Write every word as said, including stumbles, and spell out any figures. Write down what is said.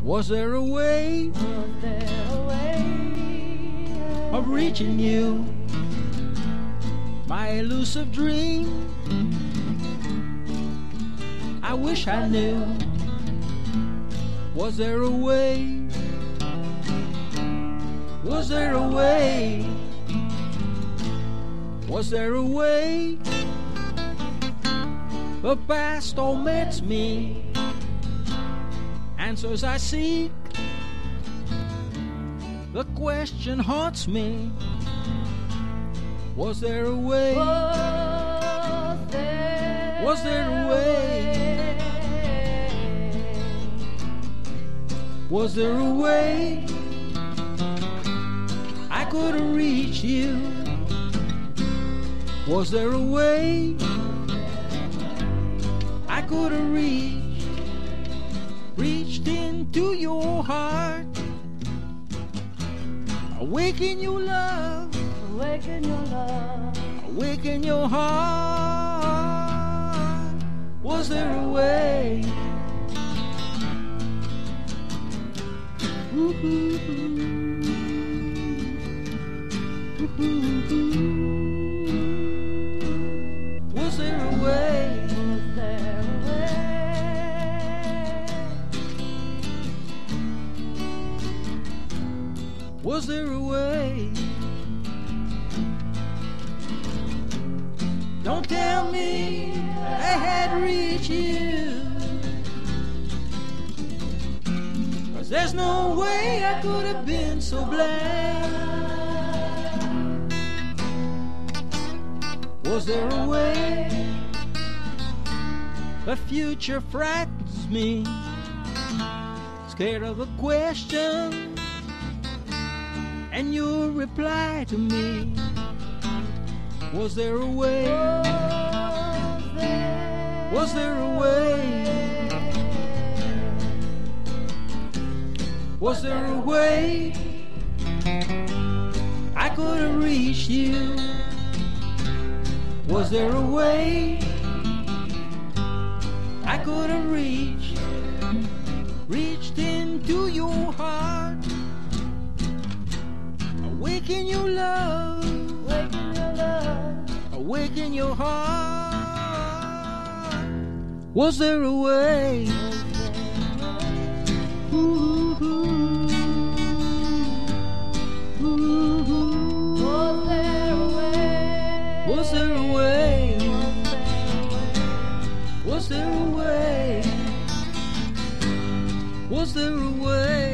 Was there a way, Was there a way of reaching you, my elusive dream? I wish I knew. Was there a way? Was there a way? Was there a way? The past omits me. Answers I seek. The question haunts me. Was there a way? Was there, Was there a way? Was there a way I could reach you? Was there a way I could have reached, reached into your heart, awaken your love, awaken your love, awaken your heart? Was there a way? Ooh-hoo-hoo. Ooh-hoo-hoo. Was there a way? Was there a way? Was there a way? Don't tell me I had reached you, 'cause there's no way I could have been so blind. Was there a way? The future frightens me, scared of the question and your reply to me. Was there a way? Was there a way? Was there a way I could have reached you? Was there a way I could have reached, reached into your heart, awaken your love, awaken your love, awaken your heart? Was there a way? Ooh, ooh, ooh, ooh. was there a way? Was there a way? Was there a way? Was there a way?